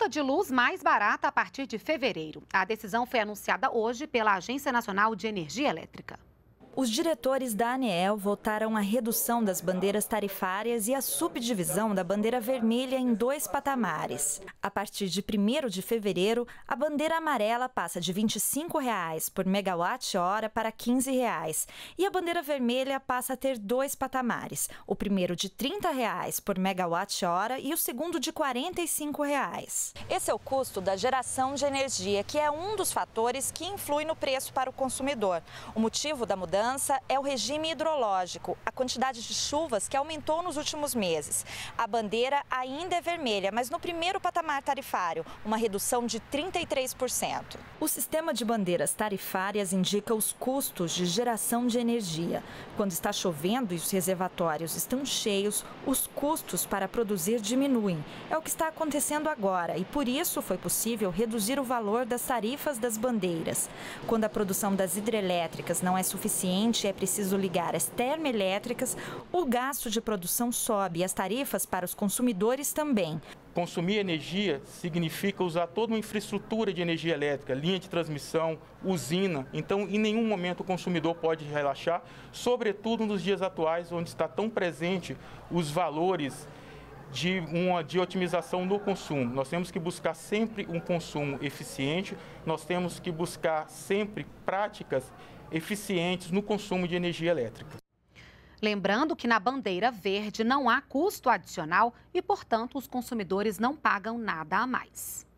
conta de luz mais barata a partir de fevereiro. A decisão foi anunciada hoje pela Agência Nacional de Energia Elétrica. Os diretores da ANEEL votaram a redução das bandeiras tarifárias e a subdivisão da bandeira vermelha em 2 patamares. A partir de 1º de fevereiro, a bandeira amarela passa de R$ 25,00 por megawatt-hora para R$ 15,00 e a bandeira vermelha passa a ter 2 patamares, o primeiro de R$ 30,00 por megawatt-hora e o segundo de R$ 45,00. Esse é o custo da geração de energia, que é um dos fatores que influi no preço para o consumidor. O motivo da mudança é o regime hidrológico, a quantidade de chuvas que aumentou nos últimos meses. A bandeira ainda é vermelha, mas no primeiro patamar tarifário, uma redução de 33%. O sistema de bandeiras tarifárias indica os custos de geração de energia. Quando está chovendo e os reservatórios estão cheios, os custos para produzir diminuem. É o que está acontecendo agora e por isso foi possível reduzir o valor das tarifas das bandeiras. Quando a produção das hidrelétricas não é suficiente, é preciso ligar as termoelétricas, o gasto de produção sobe e as tarifas para os consumidores também. Consumir energia significa usar toda uma infraestrutura de energia elétrica, linha de transmissão, usina. Então, em nenhum momento o consumidor pode relaxar, sobretudo nos dias atuais, onde está tão presente os valores de otimização no consumo. Nós temos que buscar sempre um consumo eficiente, nós temos que buscar sempre práticas eficientes no consumo de energia elétrica. Lembrando que na bandeira verde não há custo adicional e, portanto, os consumidores não pagam nada a mais.